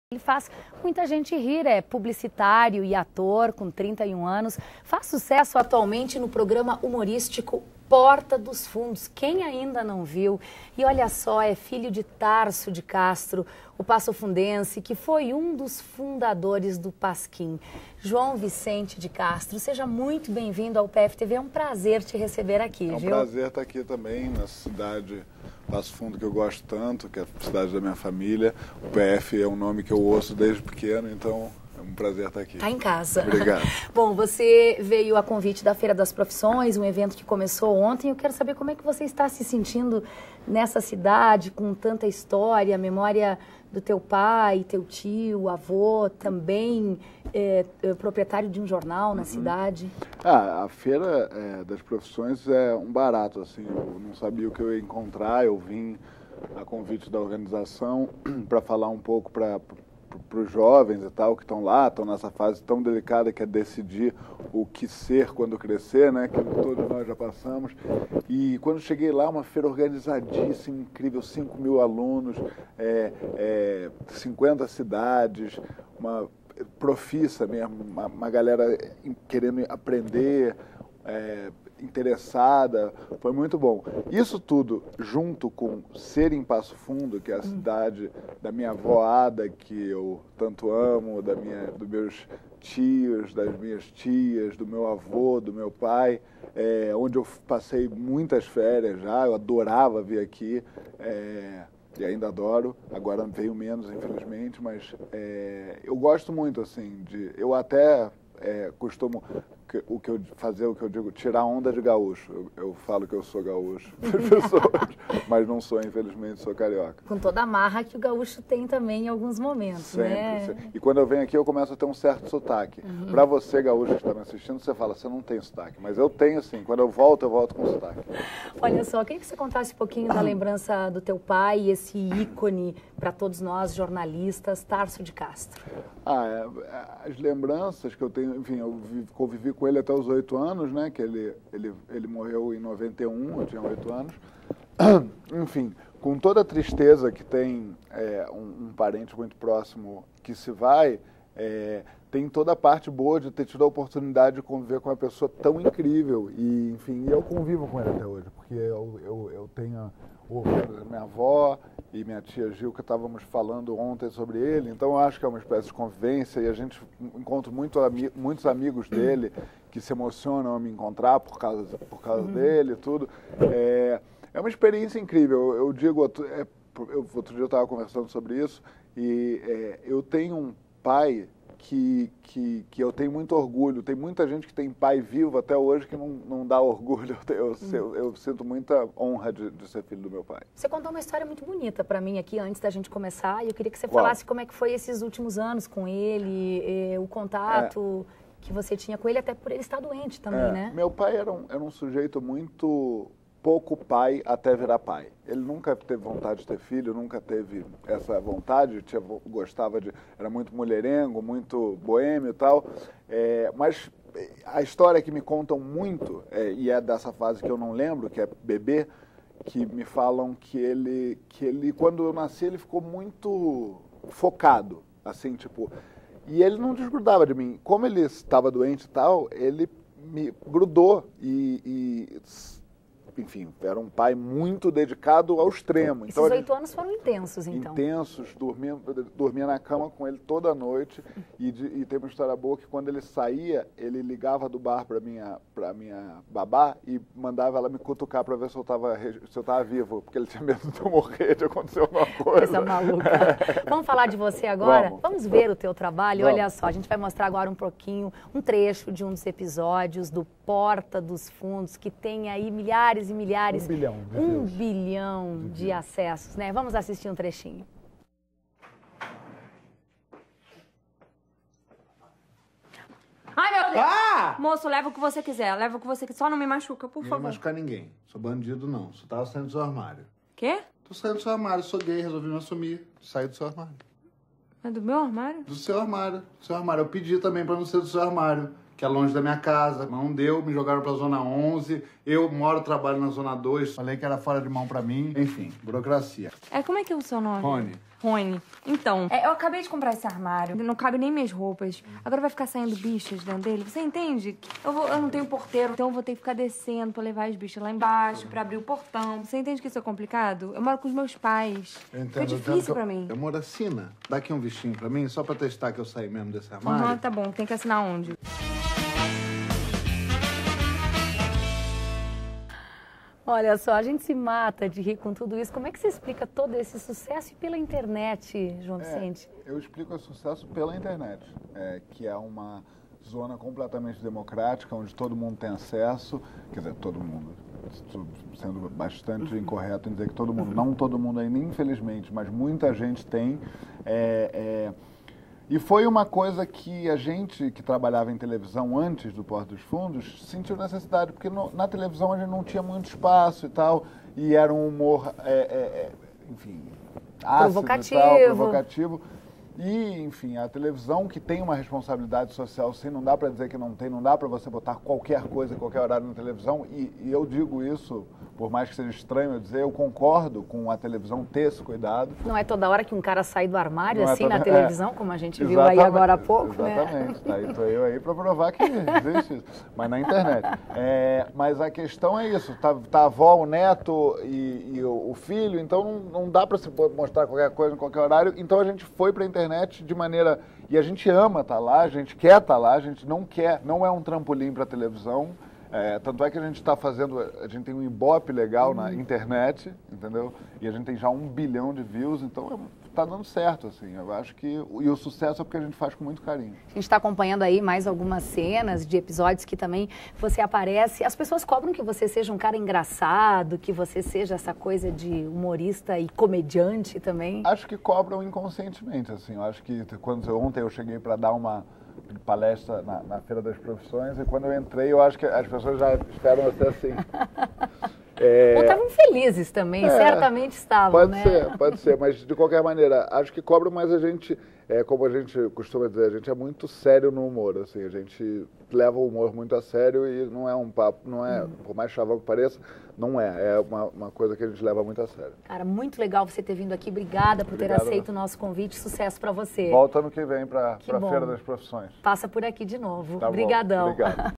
Ele faz muita gente rir, é publicitário e ator com 31 anos. Faz sucesso atualmente no programa humorístico Porta dos Fundos. Quem ainda não viu? E olha só, é filho de Tarso de Castro, o passofundense, que foi um dos fundadores do Pasquim. João Vicente de Castro, seja muito bem-vindo ao PFTV. É um prazer te receber aqui, viu? É um prazer estar aqui também, na cidade Passo Fundo, que eu gosto tanto, que é a cidade da minha família. O PF é um nome que eu ouço desde pequeno, então é um prazer estar aqui. Está em casa. Obrigado. Bom, você veio a convite da Feira das Profissões, um evento que começou ontem. Eu quero saber como é que você está se sentindo nessa cidade, com tanta história, a memória do teu pai, teu tio, avô, também proprietário de um jornal na cidade. A Feira das Profissões é um barato, assim, eu não sabia o que eu ia encontrar, eu vim a convite da organização para falar um pouco para os jovens e tal, que estão lá, estão nessa fase tão delicada que é decidir o que ser quando crescer, né, que todos nós já passamos. E quando cheguei lá, uma feira organizadíssima, incrível, 5 mil alunos, 50 cidades, uma profissa mesmo, uma galera querendo aprender, interessada, foi muito bom. Isso tudo, junto com ser em Passo Fundo, que é a cidade da minha avó Ada, que eu tanto amo, dos meus tios, das minhas tias, do meu avô, do meu pai, onde eu passei muitas férias já, eu adorava vir aqui, e ainda adoro, agora venho menos, infelizmente, mas eu gosto muito, assim, eu até costumo o que eu digo, tirar onda de gaúcho. Eu falo que eu sou gaúcho para as pessoas, mas não sou, infelizmente, sou carioca. Com toda a marra que o gaúcho tem também em alguns momentos, sempre, né? Sempre. E quando eu venho aqui, eu começo a ter um certo sotaque. Para você, gaúcho, que está me assistindo, você fala, você não tem sotaque. Mas eu tenho, sim. Quando eu volto com sotaque. Olha só, queria que você contasse um pouquinho da lembrança do teu pai, esse ícone para todos nós, jornalistas, Tarso de Castro. As lembranças que eu tenho, enfim, eu convivi com ele até os 8 anos, né, que ele morreu em 91, eu tinha 8 anos. Enfim, com toda a tristeza que tem um parente muito próximo que se vai, tem toda a parte boa de ter tido a oportunidade de conviver com uma pessoa tão incrível. E, enfim, eu convivo com ele até hoje, porque eu tenho minha avó e minha tia Gil, que estávamos falando ontem sobre ele, então eu acho que é uma espécie de convivência e a gente encontra muitos amigos dele que se emocionam a me encontrar por causa dele e tudo. É uma experiência incrível, eu digo, outro dia eu estava conversando sobre isso e eu tenho um pai que eu tenho muito orgulho. Tem muita gente que tem pai vivo até hoje que não dá orgulho. Eu sinto muita honra de ser filho do meu pai. Você contou uma história muito bonita para mim aqui antes da gente começar e eu queria que você falasse como é que foi esses últimos anos com ele, o contato que você tinha com ele, até por ele estar doente também, né? Meu pai era um sujeito muito pouco pai até virar pai. Ele nunca teve vontade de ter filho, nunca teve essa vontade, era muito mulherengo, muito boêmio e tal, mas a história que me contam muito, e é dessa fase que eu não lembro, que é bebê, que me falam que ele, quando eu nasci, ele ficou muito focado, assim, tipo, e ele não desgrudava de mim. Como ele estava doente e tal, ele me grudou enfim, era um pai muito dedicado ao extremo. Esses 8 anos foram intensos, então. Intensos, dormia na cama com ele toda noite e tem uma história boa que quando ele saía, ele ligava do bar para minha babá e mandava ela me cutucar para ver se eu estava vivo, porque ele tinha medo de eu morrer, de acontecer alguma coisa. Coisa maluca. Vamos falar de você agora? Vamos ver o teu trabalho? Vamos. Olha só, a gente vai mostrar agora um trecho de um dos episódios do Porta dos Fundos, que tem aí milhares e milhares, 1 bilhão de acessos, né? Vamos assistir um trechinho. Ai, meu Deus! Ah! Moço, leva o que você quiser, leva o que você quiser, só não me machuca, por Não favor. vou machucar ninguém, sou bandido não, só tava saindo do seu armário. Quê? Tô saindo do seu armário, sou gay, resolvi me assumir, saí do seu armário. É do meu armário? Do seu armário, eu pedi também pra não ser do seu armário. que é longe da minha casa. Não deu, me jogaram pra Zona 11. Eu moro, trabalho na Zona 2. Falei que era fora de mão pra mim. Enfim, burocracia. Como é que é o seu nome? Rony. Rony. Então, eu acabei de comprar esse armário. Não cabe nem minhas roupas. Agora vai ficar saindo bichos dentro dele. Você entende? Eu não tenho porteiro, então eu vou ter que ficar descendo pra levar as bichas lá embaixo, pra abrir o portão. Você entende que isso é complicado? Eu moro com os meus pais. Fica difícil pra mim. Eu moro assina. Dá aqui um vestinho pra mim, só pra testar que eu saí mesmo desse armário. Tá bom. Tem que assinar onde? Olha só, a gente se mata de rir com tudo isso. Como é que você explica todo esse sucesso e pela internet, João Vicente? Eu explico o sucesso pela internet, que é uma zona completamente democrática, onde todo mundo tem acesso, quer dizer, todo mundo, sendo bastante incorreto em dizer que todo mundo, não todo mundo ainda, infelizmente, mas muita gente tem. E foi uma coisa que a gente que trabalhava em televisão antes do Porta dos Fundos sentiu necessidade, porque na televisão a gente não tinha muito espaço e tal, e era um humor, enfim, ácido provocativo. E tal, provocativo. E, enfim, a televisão que tem uma responsabilidade social, sim, não dá para dizer que não tem, não dá para você botar qualquer coisa, qualquer horário na televisão, e eu digo isso, por mais que seja estranho eu dizer, eu concordo com a televisão ter esse cuidado. Não é toda hora que um cara sai do armário, Não assim, na televisão, como a gente viu Exatamente, aí agora há pouco, exatamente, né? Estou eu aí para provar que existe isso, mas na internet. Mas a questão é isso, tá a avó, o neto e o filho, então não dá para se mostrar qualquer coisa em qualquer horário, então a gente foi para a internet de maneira... E a gente ama estar lá, a gente quer estar lá, a gente não é um trampolim para a televisão. Tanto é que a gente está fazendo, a gente tem um Ibope legal na internet, entendeu? E a gente tem já 1 bilhão de views, então está dando certo, assim. Eu acho que... E o sucesso é porque a gente faz com muito carinho. A gente está acompanhando aí mais algumas cenas de episódios que também você aparece. As pessoas cobram que você seja um cara engraçado, que você seja essa coisa de humorista e comediante também. Acho que cobram inconscientemente, assim. Eu acho que ontem eu cheguei para dar uma palestra na Feira das Profissões e quando eu entrei eu acho que as pessoas já esperam você assim. Ou estavam felizes também, certamente estavam, né? Pode ser, mas de qualquer maneira, acho que cobram, mas a gente, como a gente costuma dizer, a gente é muito sério no humor, assim, a gente leva o humor muito a sério e não é um papo, não é, por mais chavão que pareça, não é uma coisa que a gente leva muito a sério. Cara, muito legal você ter vindo aqui, obrigada por ter aceito o nosso convite, sucesso pra você. Volta ano que vem pra Feira das Profissões. Passa por aqui de novo, Tá bom, obrigadão. obrigado.